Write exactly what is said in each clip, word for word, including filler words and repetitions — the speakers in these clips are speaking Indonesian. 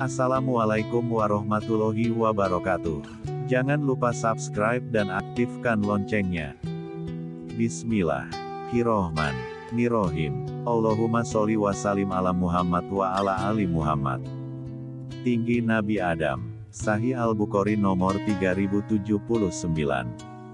Assalamualaikum warahmatullahi wabarakatuh. Jangan lupa subscribe dan aktifkan loncengnya. Bismillahirrohmanirrohim. Allahumma sholli wa sallim ala Muhammad wa ala ali Muhammad. Tinggi Nabi Adam. Sahih Al-Bukhari nomor tiga ribu tujuh puluh sembilan.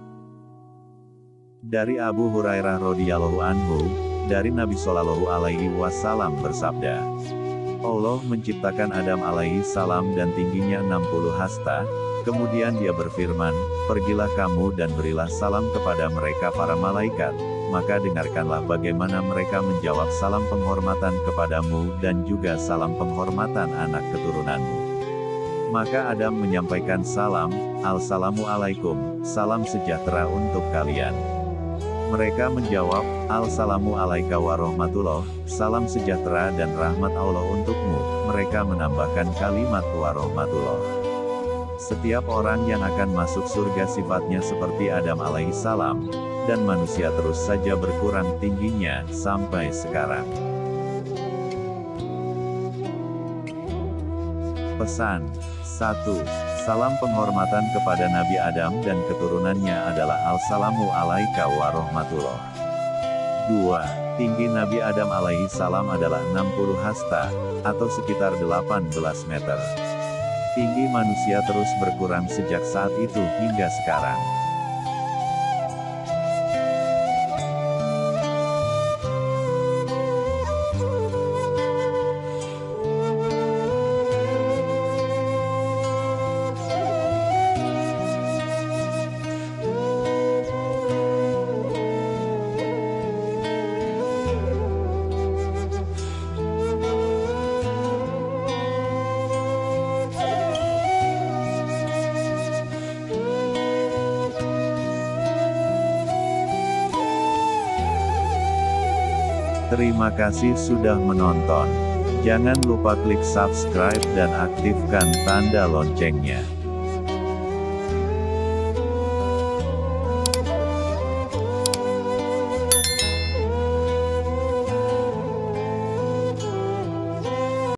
Dari Abu Hurairah radhiyallahu anhu, dari Nabi Shallallahu alaihi wasallam bersabda, Allah menciptakan Adam alaihi salam dan tingginya enam puluh hasta, kemudian dia berfirman, pergilah kamu dan berilah salam kepada mereka para malaikat, maka dengarkanlah bagaimana mereka menjawab salam penghormatan kepadamu dan juga salam penghormatan anak keturunanmu. Maka Adam menyampaikan salam, Assalamualaikum, salam sejahtera untuk kalian. Mereka menjawab, Assalamu alaika warahmatullah, salam sejahtera dan rahmat Allah untukmu. Mereka menambahkan kalimat warahmatullah. Setiap orang yang akan masuk surga sifatnya seperti Adam alaihi salam, dan manusia terus saja berkurang tingginya, sampai sekarang. Pesan satu. Salam penghormatan kepada Nabi Adam dan keturunannya adalah Assalamu alaika warahmatullah. dua. Tinggi Nabi Adam alaihi salam adalah enam puluh hasta, atau sekitar delapan belas meter. Tinggi manusia terus berkurang sejak saat itu hingga sekarang. Terima kasih sudah menonton. Jangan lupa klik subscribe dan aktifkan tanda loncengnya.